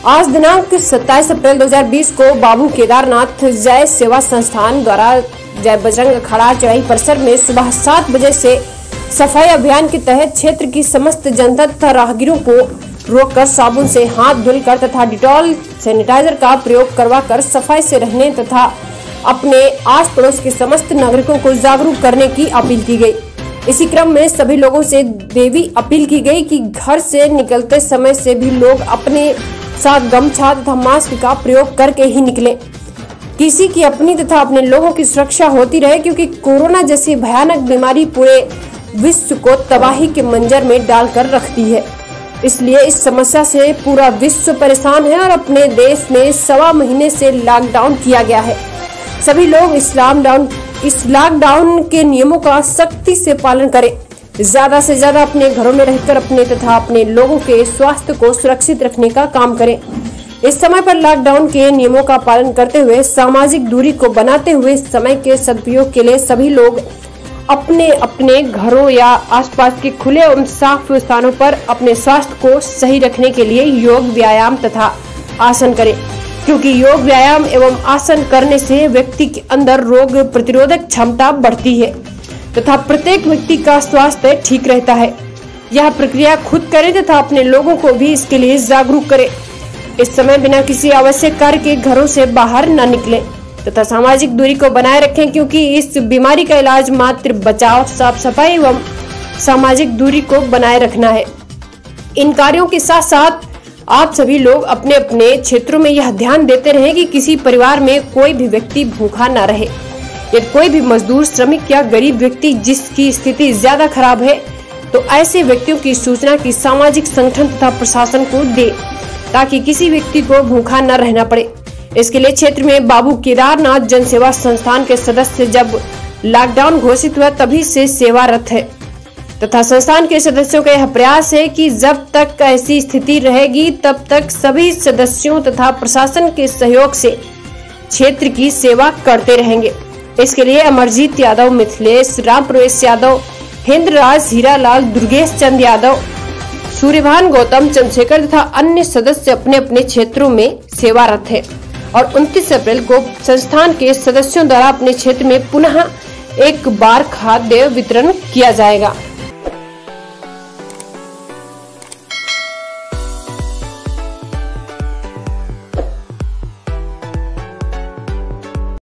आज दिनांक 27 अप्रैल 2020 को बाबू केदारनाथ जय सेवा संस्थान द्वारा जय बजरंग अखाड़ा चौराही परिसर में सुबह 7 बजे से सफाई अभियान के तहत क्षेत्र की समस्त जनता तथा राहगीरों को रोककर साबुन से हाथ धुलकर तथा डिटॉल सैनिटाइजर का प्रयोग करवाकर सफाई से रहने तथा अपने आस पड़ोस के समस्त नागरिकों को जागरूक करने की अपील की गई। इसी क्रम में सभी लोगों से देवी अपील की गई कि घर से निकलते समय से भी लोग अपने साथ गमछा तथा मास्क का प्रयोग करके ही निकलें। किसी की अपनी तथा अपने लोगों की सुरक्षा होती रहे, क्योंकि कोरोना जैसी भयानक बीमारी पूरे विश्व को तबाही के मंजर में डालकर रखती है। इसलिए इस समस्या से पूरा विश्व परेशान है और अपने देश में 1.25 महीने से लॉकडाउन किया गया है। सभी लोग इस लॉकडाउन के नियमों का सख्ती से पालन करें। ज्यादा से ज्यादा अपने घरों में रहकर अपने तथा अपने लोगों के स्वास्थ्य को सुरक्षित रखने का काम करें। इस समय पर लॉकडाउन के नियमों का पालन करते हुए सामाजिक दूरी को बनाते हुए समय के सदुपयोग के लिए सभी लोग अपने अपने घरों या आसपास के खुले एवं साफ स्थानों पर अपने स्वास्थ्य को सही रखने के लिए योग, व्यायाम तथा आसन करें, क्योंकि योग, व्यायाम एवं आसन करने से व्यक्ति के अंदर रोग प्रतिरोधक क्षमता बढ़ती है तथा प्रत्येक व्यक्ति का स्वास्थ्य ठीक रहता है। यह प्रक्रिया खुद करें तथा अपने लोगों को भी इसके लिए जागरूक करें। इस समय बिना किसी आवश्यक कार्य के घरों से बाहर न निकलें तथा सामाजिक दूरी को बनाए रखें, क्योंकि इस बीमारी का इलाज मात्र बचाव, साफ सफाई एवं सामाजिक दूरी को बनाए रखना है। इन कार्यों के साथ साथ आप सभी लोग अपने अपने क्षेत्रों में यह ध्यान देते रहें कि किसी परिवार में कोई भी व्यक्ति भूखा न रहे। यदि कोई भी मजदूर, श्रमिक या गरीब व्यक्ति जिसकी स्थिति ज्यादा खराब है, तो ऐसे व्यक्तियों की सूचना की सामाजिक संगठन तथा प्रशासन को दे, ताकि किसी व्यक्ति को भूखा न रहना पड़े। इसके लिए क्षेत्र में बाबू केदारनाथ जन सेवा संस्थान के सदस्य जब लॉकडाउन घोषित हुआ तभी से सेवारत है तथा संस्थान के सदस्यों का यह प्रयास है कि जब तक ऐसी स्थिति रहेगी तब तक सभी सदस्यों तथा प्रशासन के सहयोग से क्षेत्र की सेवा करते रहेंगे। इसके लिए अमरजीत यादव, मिथिलेश, राम प्रवेश यादव, हिंद्रराज, हीरालाल, दुर्गेश चंद यादव, सूर्यभान, गौतम, चंद्रशेखर तथा अन्य सदस्य अपने अपने क्षेत्रों में सेवारत है और 29 अप्रैल को संस्थान के सदस्यों द्वारा अपने क्षेत्र में पुनः एक बार खाद्य वितरण किया जाएगा।